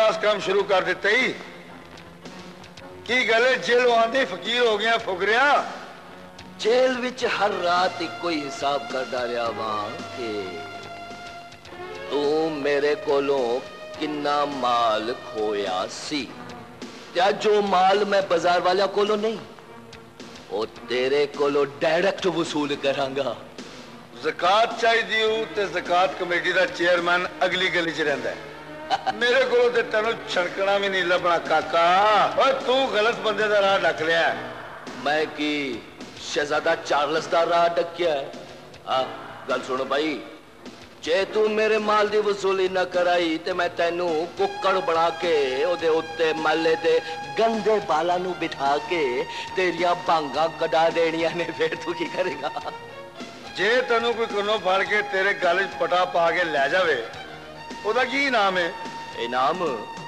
बकवास काम शुरू कर दिते ही की गल जेलों आंदे फकीर हो गया फुकरिया। जेल विच हर रात एक कोई हिसाब करदा रहा वां कि तू मेरे कोलों किन्ना माल खोया सी, त्या जो माल मैं बाजार वाले कोलों नहीं वो तेरे कोलों डायरेक्ट वसूल करांगा। ज़कात चाहिदी हो ते ज़कात कमेटी दा चेयरमैन अगली गली च रहिंदा है। मेरे कोलों ते तैनूं छड़कना भी नहीं लभना काका। ओए तू गलत बंदे दा राह ढक लिया। मैं की शहजादा चार्ल्स दा राह ढकिया है? गल सुन भाई, जे तू मेरे माल दी वसूली न कराई ते मैं तैनू कुक्कड़ बना के ओदे उत्ते महल्ले दे गंदे बाला नू बिठा के तेरिया बांगा कढा देनियां ने। फिर तू की करेगा? जे तैनू कोई कन्नों फड़ के तेरे गल च पटा पा के लै जावे ओदा की इनाम है? इनाम?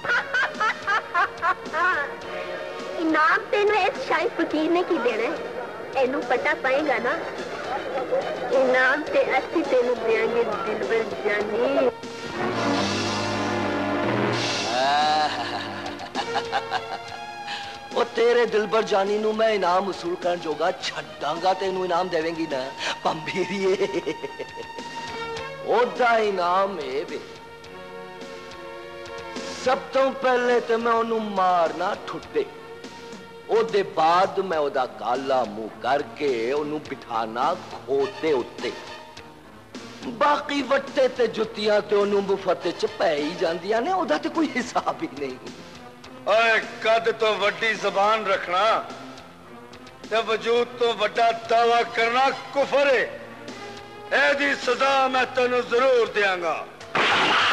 इनाम तेनू इस शायद फकीर ने की देना है। एनू पता पाएगा ना, इनाम ते अस्सी तेनू देंगे दिलबर जानी। ओ तेरे दिलबर जानी नू मैं इनाम वसूल करन जोगा छड्डांगा, तेनू इनाम देवेंगी ना पंबीरिए। ओदा इनाम है वे, सब तो पहले तो मैं ओनू मारना ठुड्डे, ओदे बाद मैं ओदा काला मुंह करके ओनू बिठाना खोते उत्ते। बाकी वट्टे ते जुत्तियां ते ओनू मुफ्त च पै ही जांदियां ने, ओदा ते कोई हिसाब ही नहीं। ओए कद तो वड्डी जबान रखना ते वजूद तो वड्डा दावा करना कुफर है। एदी सजा मैं तेनू जरूर देंगा।